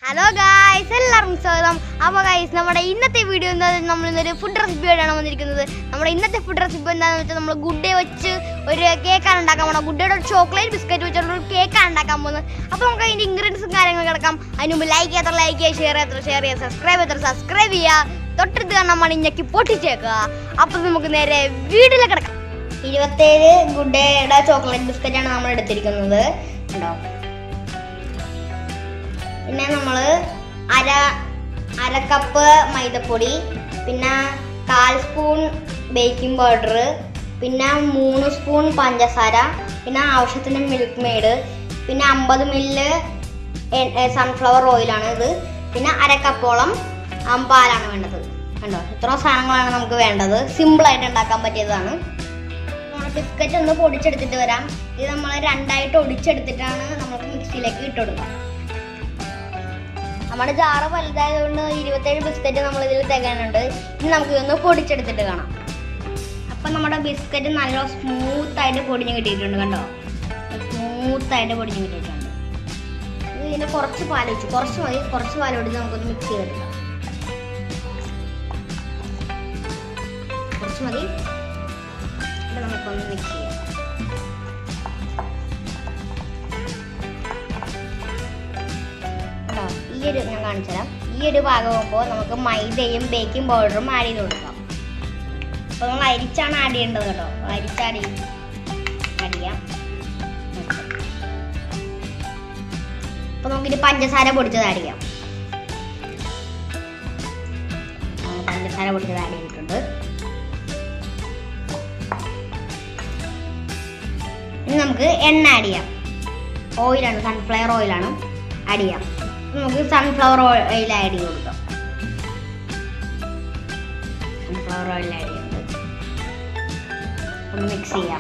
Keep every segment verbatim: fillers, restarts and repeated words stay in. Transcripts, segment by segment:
Hello guys, എല്ലാവർക്കും സ്വാഗതം. അപ്പോൾ ഗൈസ് നമ്മുടെ ഇന്നത്തെ വീഡിയോ എന്താ നമ്മൾ ഇന്നൊരു ഫുഡ് റെസിപ്പി ആയിട്ടാണ് വന്നിരിക്കുന്നത്. നമ്മുടെ ഇന്നത്തെ ഫുഡ് റെസിപ്പി എന്താണെന്ന് വെച്ചാൽ നമ്മൾ ഗുഡ് ഡേ വെച്ച് ഒരു കേക്കാണ് ഉണ്ടാക്കാൻ പോകുന്നത്. ഗുഡ് ഡേയുടെ ചോക്ലേറ്റ് ബിസ്ക്കറ്റ് വെച്ചിട്ടുള്ള ഒരു കേക്കാണ് ഉണ്ടാക്കാൻ പോകുന്നത്. അപ്പോൾ നമുക്ക് അതിൻ്റെ ഇൻഗ്രീഡിയൻസും കാര്യങ്ങളും കിടക്കാം. അതിന് മുമ്പ് ലൈക്ക് ചെയ്യാത്ര ലൈക്ക് ചെയ്യുക, ഷെയർ ചെയ്യാത്ര ഷെയർ ചെയ്യുക, സബ്സ്ക്രൈബ് ചെയ്യാത്ര സബ്സ്ക്രൈബ് ചെയ്യുക, തൊട്ടടുത്ത് കാണാൻ മണിഞ്ഞക്കി പൊട്ടിച്ചേക്കുക. അപ്പോൾ നമുക്ക് നേരെ വീഡിയോയിലേക്ക് കിടക്കാം. ഇരുപത്തേഴ് ഗുഡ് ഡേയുടെ ചോക്ലേറ്റ് ബിസ്ക്കറ്റാണ് നമ്മൾ എടുത്തിരിക്കുന്നത്. ഉണ്ടോ? പിന്നെ നമ്മൾ അര അര കപ്പ് മൈദപ്പൊടി, പിന്നെ കാൽ സ്പൂൺ ബേക്കിംഗ് പൗഡർ, പിന്നെ മൂന്ന് സ്പൂൺ പഞ്ചസാര, പിന്നെ ആവശ്യത്തിന് മിൽക്ക് മെയ്ഡ്, പിന്നെ അമ്പത് മില്ല് സൺഫ്ലവർ ഓയിലാണ് ഇത്, പിന്നെ അര കപ്പോളം പാലാണ് വേണ്ടത്. കണ്ടോ, ഇത്ര സാധനങ്ങളാണ് നമുക്ക് വേണ്ടത്. സിമ്പിളായിട്ട് ഉണ്ടാക്കാൻ പറ്റിയതാണ്. നമ്മൾ ബിസ്ക്കറ്റ് ഒന്ന് പൊടിച്ചെടുത്തിട്ട് വരാം. ഇത് നമ്മൾ രണ്ടായിട്ട് ഒടിച്ചെടുത്തിട്ടാണ് നമുക്ക് മിക്സിയിലേക്ക് ഇട്ട് കൊടുക്കുക. നമ്മുടെ ജാറ് വലുതായതുകൊണ്ട് ഇരുപത്തേഴ് ബിസ്ക്കറ്റ് നമ്മൾ ഇതിൽ തികയാനുണ്ട്. ഇനി നമുക്ക് ഇതൊന്ന് പൊടിച്ചെടുത്തിട്ട് കാണാം. അപ്പം നമ്മുടെ ബിസ്ക്കറ്റ് നല്ല സ്മൂത്തായിട്ട് പൊടിഞ്ഞ് കിട്ടിയിട്ടുണ്ട്. കണ്ടോ, സ്മൂത്തായിട്ട് പൊടിഞ്ഞ് കിട്ടിയിട്ടുണ്ട്. ഇതിന് കുറച്ച് പാൽ വെച്ചു, കുറച്ച് മതി, കുറച്ച് പാൽ ഒടിച്ച് നമുക്കൊന്ന് മിക്സ് ചെയ്തെടുക്കാം. കുറച്ച് മതി, ഇത് നമുക്കൊന്ന് മിക്സ് ചെയ്യാം. ഈ ഒരു ഞാൻ കാണിച്ചു തരാം. ഈ ഒരു ഭാഗമാകുമ്പോൾ നമുക്ക് മൈദയും ബേക്കിംഗ് പൗഡറും ആഡ് ചെയ്ത് കൊടുക്കാം. അപ്പോൾ നമ്മൾ അരിച്ചാണ് ആഡ് ചെയ്യേണ്ടത് കേട്ടോ. അരിച്ച് ആഡ് ചെയ്ത് ആഡ് ചെയ്യാം. അപ്പോൾ നമുക്കിത് പഞ്ചസാര പൊടിച്ചത് ആഡ് ചെയ്യാം. പഞ്ചസാര പൊടിച്ചത് ആഡ് ചെയ്തിട്ടുണ്ട്. ഇനി നമുക്ക് എണ്ണ ആഡ് ചെയ്യാം. ഓയിലാണ്, സൺഫ്ലവർ ഓയിലാണ് ആഡ് ചെയ്യാം. നമുക്ക് സൺഫ്ലവർ ഓയിൽ ആഡ് ചെയ്ത് കൊടുക്കാം. സൺഫ്ലവർ ഓയിൽ ആഡ് ചെയ്യുന്നത് ഒന്ന് മിക്സ് ചെയ്യാം.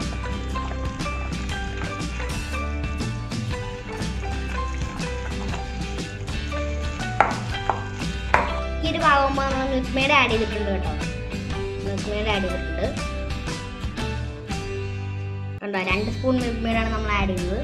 ഈ ഒരു ഭാഗമാകുമ്പോൾ നമ്മൾ മിൽക്ക് മെയ്ഡ് ആഡ് ചെയ്തിട്ടുണ്ട് കേട്ടോ. മിൽക്ക് മെയ്ഡ് ആഡ് ചെയ്തിട്ടുണ്ട്. കണ്ടോ, രണ്ട് സ്പൂൺ മിൽക്ക് മെയ്ഡാണ് നമ്മൾ ആഡ് ചെയ്തത്.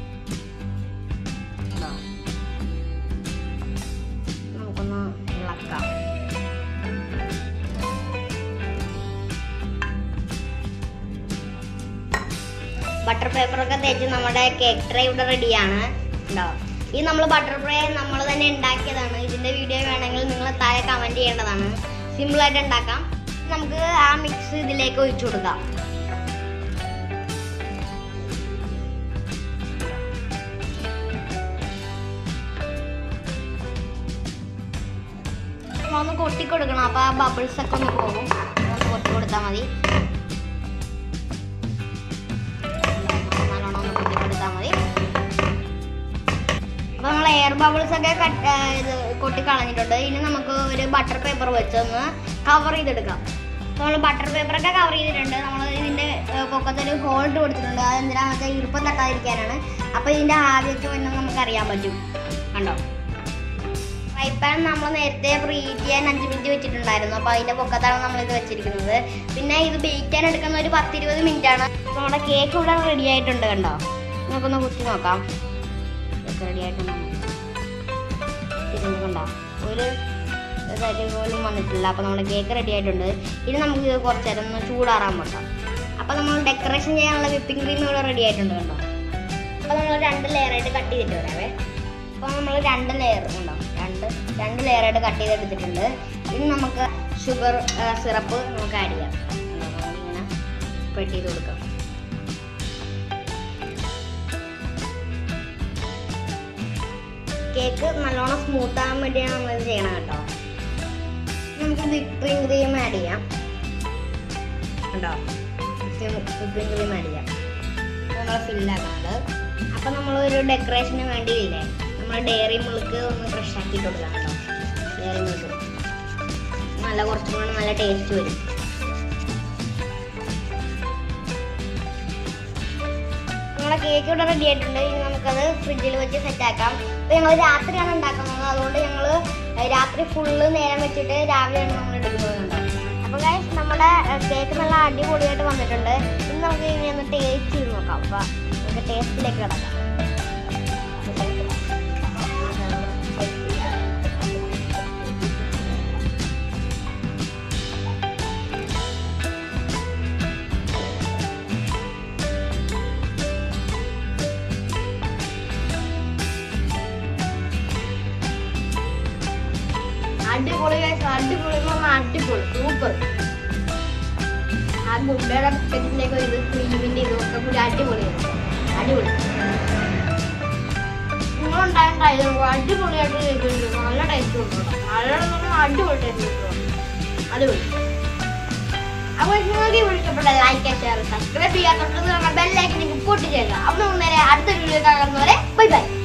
ബട്ടർ പേപ്പറൊക്കെ തേച്ച് നമ്മുടെ കേക്ക് ട്രേ ഇവിടെ റെഡിയാണ്. ഉണ്ടോ, ഈ നമ്മൾ ബട്ടർ ട്രേ നമ്മൾ തന്നെ ഉണ്ടാക്കിയതാണ്. ഇതിന്റെ വീഡിയോ വേണമെങ്കിൽ നിങ്ങൾ താഴെ കമന്റ് ചെയ്യേണ്ടതാണ്. സിമ്പിളായിട്ട് ഉണ്ടാക്കാം. നമുക്ക് ആ മിക്സ് ഇതിലേക്ക് ഒഴിച്ചു കൊടുക്കാം. ഒന്ന് കൊട്ടി കൊടുക്കണം. അപ്പൊ ആ ബബിൾസ് ഒക്കെ ഒന്ന് പോകും. ഒന്ന് കൊട്ടി കൊടുത്താൽ മതി. അപ്പൊ നമ്മൾ എയർ ബബിൾസ് ഒക്കെ ഇത് കൊട്ടി കളഞ്ഞിട്ടുണ്ട്. ഇനി നമുക്ക് ഒരു ബട്ടർ പേപ്പർ വെച്ചൊന്ന് കവർ ചെയ്തെടുക്കാം. നമ്മൾ ബട്ടർ പേപ്പറൊക്കെ കവർ ചെയ്തിട്ടുണ്ട്. നമ്മൾ ഇതിന്റെ പൊക്കത്തൊരു ഹോൾഡ് കൊടുത്തിട്ടുണ്ട്. അതെന്തിനാന്ന് വെച്ചാൽ ഈർപ്പം തട്ടാതിരിക്കാനാണ്. അപ്പൊ ഇതിന്റെ ആദ്യത്തെ വന്ന് നമുക്ക് അറിയാൻ പറ്റും. കണ്ടോ, ഫ്രൈ പാൻ നമ്മൾ നേരത്തെ പ്രീഹീറ്റ് ചെയ്യാൻ അഞ്ച് മിനിറ്റ് വെച്ചിട്ടുണ്ടായിരുന്നു. അപ്പോൾ അതിൻ്റെ പൊക്കത്താണ് നമ്മളിത് വെച്ചിരിക്കുന്നത്. പിന്നെ ഇത് ബേക്ക് ചെയ്യാൻ എടുക്കുന്ന ഒരു പത്തിരുപത് മിനിറ്റ് ആണ്. നമ്മുടെ കേക്ക് ഇവിടെ റെഡി ആയിട്ടുണ്ട്. കണ്ടോ, നമുക്കൊന്ന് കുത്തി നോക്കാം. കേക്ക് റെഡി ആയിട്ടുണ്ട്. കണ്ടോ, ഒരു ഇതായിട്ട് പോലും വന്നിട്ടില്ല. അപ്പോൾ നമ്മുടെ കേക്ക് റെഡി ആയിട്ടുണ്ട്. ഇനി നമുക്ക് ഇത് കുറച്ച് നേരം ഒന്ന് ചൂടാറാൻ വെക്കാം. അപ്പോൾ നമ്മൾ ഡെക്കറേഷൻ ചെയ്യാനുള്ള വിപ്പിംഗ് ക്രീം ഇവിടെ റെഡി ആയിട്ടുണ്ട്. കണ്ടോ, അപ്പോൾ നമ്മൾ രണ്ട് ലെയറായിട്ട് കട്ട് ചെയ്തിട്ട് വരാവേ. അപ്പോൾ നമ്മൾ രണ്ട് ലെയർ ഉണ്ടോ, രണ്ട് രണ്ട് ലെയറായിട്ട് കട്ട് ചെയ്തെടുത്തിട്ടുണ്ട്. ഇനി നമുക്ക് ഷുഗർ സിറപ്പ് നമുക്ക് ആഡ് ചെയ്യാം. നമ്മളിങ്ങനെ സ്പ്രെഡ് ചെയ്ത് കൊടുക്കാം. കേക്ക് നല്ലോണം സ്മൂത്ത് ആകാൻ വേണ്ടിയാണ് നമ്മളിത് ചെയ്യണം കേട്ടോ. നമുക്ക് വിപ്പിംഗ് ക്രീം ആഡ് ചെയ്യാം. കേട്ടോ, വിപ്പിംഗ് ക്രീം ആഡ് ചെയ്യാം. നമ്മൾ ഫില്ലാക്കാണ്ട്. അപ്പം നമ്മൾ ഒരു ഡെക്കറേഷന് വേണ്ടിയില്ലേ, നമ്മൾ ഡയറി മിൽക്ക് ഒന്ന് ഫ്രഷ് ആക്കിയിട്ട് കൊടുക്കാം കേട്ടോ. ഡയറി മിൽക്ക് നല്ല കുറച്ചും കൂടെ നല്ല ടേസ്റ്റ് വരും. നമ്മളെ കേക്ക് ഇവിടെ റെഡി ആയിട്ടുണ്ട്. ഇനി നമുക്കത് ഫ്രിഡ്ജിൽ വെച്ച് സെറ്റ് ആക്കാം. അപ്പോൾ ഞങ്ങൾ രാത്രിയാണ് ഉണ്ടാക്കുന്നത്. അതുകൊണ്ട് ഞങ്ങൾ രാത്രി ഫുള്ള് നേരം വെച്ചിട്ട് രാവിലെയാണ് നമ്മൾ എടുക്കുന്നത്. അപ്പോൾ ഗൈസ് നമ്മുടെ കേക്ക് നല്ല അടിപൊളിയായിട്ട് വന്നിട്ടുണ്ട്. ഇനി നമുക്ക് ഇനി ഒന്ന് ടേസ്റ്റ് ചെയ്ത് നോക്കാം. അപ്പോൾ നമുക്ക് ടേസ്റ്റിലേക്ക് കിടക്കാം. അടിപൊളി അടിപൊളി എന്ന് പറഞ്ഞാൽ അടിപൊളി സൂപ്പർ. ആ ഗുണ്ടയുടെ ബിസ്ക്കറ്റിന്റെ ഒക്കെ ഇത് ക്രീമിന്റെ ഇതൊക്കെ കൂടി അടിപൊളിയാണ്. അടിപൊളി നിങ്ങളുണ്ടായ അടിപൊളിയായിട്ട് ചെയ്തിട്ടുണ്ട്. നല്ല ടേസ്റ്റ് കിട്ടും. നല്ല അടിപൊളി ടേസ്റ്റ് കിട്ടും. അടിപൊളി. അപ്പോൾ നിങ്ങൾക്ക് വിളിച്ചപ്പോൾ ലൈക്ക് ഷെയർ സബ്സ്ക്രൈബ് ചെയ്യാൻ തൊട്ടത് ബെല്ലൈക്കൻ പൊട്ടി ചെയ്യുക. അപ്പോൾ നേരെ അടുത്ത വീഡിയോ കാണുന്നവരെ ബൈ ബൈ.